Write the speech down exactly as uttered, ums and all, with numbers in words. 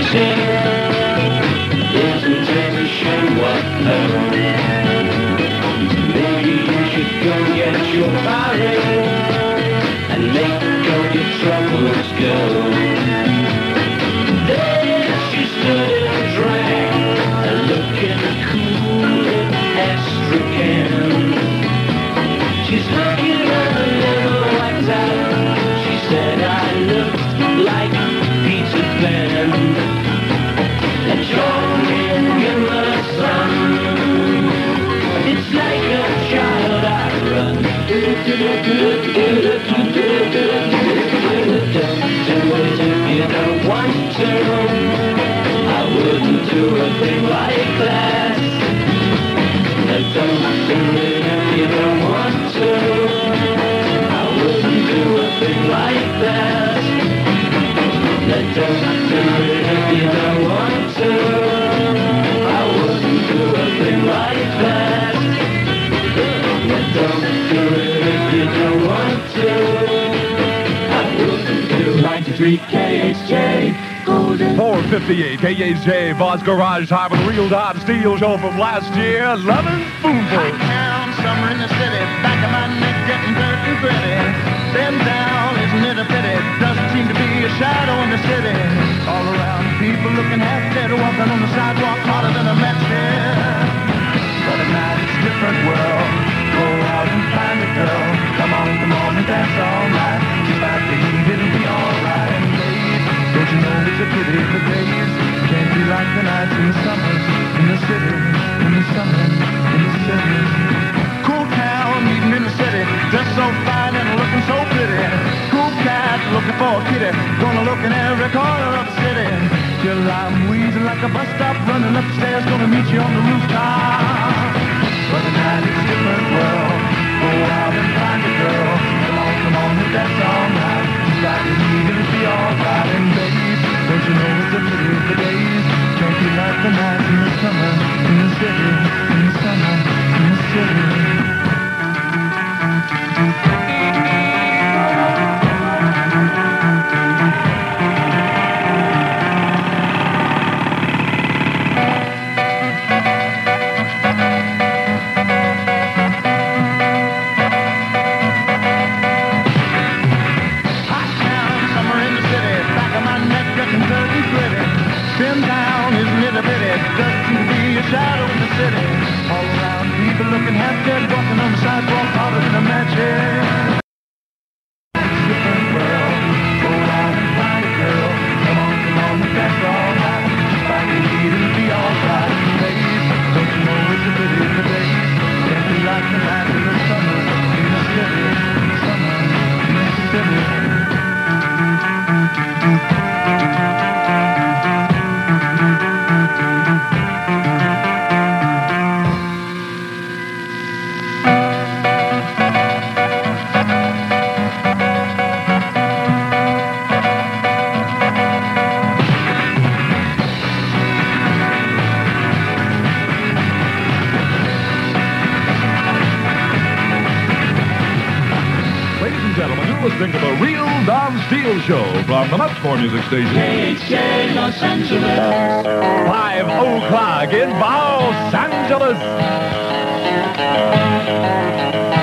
sing isn't ever sure what hurt. Maybe you should go get your body and make all your troubles go. Then she stood and drank, looking cool and Astrakhan. She's looking a little whacked out. She said I looked like Peter Pan, and drawing in the sun. It's like a child I run. Don't do it if you don't want to. I wouldn't do a thing like that. Don't do it if you don't want to. I wouldn't do a thing like that. Don't do it if you don't want to. I wouldn't do a thing like that. Don't do it if you don't want to. I wouldn't do ninety-three K H J. four fifty-eight K H J, Boss Garage Time with a real Don Steele show from last year. Lovin' Spoonful. Town, summer in the city, back of my neck getting dirt and gritty. Been down, isn't it a pity? Doesn't seem to be a shadow in the city. All around, people looking half dead, walking on the sidewalk harder than a match here. But at night it's a different world. Go out and find a girl. Come on, come on and dance all night. Just like the heat, it'll be alright. And babe, don't you know it's a pity the days can't be like the nights in the summers in the city, in the summer, in the city. Cool town, meeting in the city, dressed so fine and looking so pretty. Cool cat, looking for a kitty, gonna look in every corner of the city. Till I'm wheezing like a bus stop, running up the stairs, gonna meet you on the rooftop. But at night it's a different world. Go out and find a girl. Come on, come on, and dance all night. Just like the heat, it'll be alright. And babe, don't you know it's a pity the days can't be like the nights in the summer, in the city, in the summer, in the city. Been down, isn't it a pity? Doesn't seem to be a shadow in the city. All around, people looking half dead, walking on the sidewalk harder than a match head. Different world, go out and find a girl. Come on, come on, and dance all night. Just like the heat, it'll be alright. Babe, don't you know it's a pity the days can't be like the nights in the summer, in the city, in the summer, in the city. Listening to the real Don Steele show from the much more music station. K H J Los Angeles. Five o'clock in Los Angeles.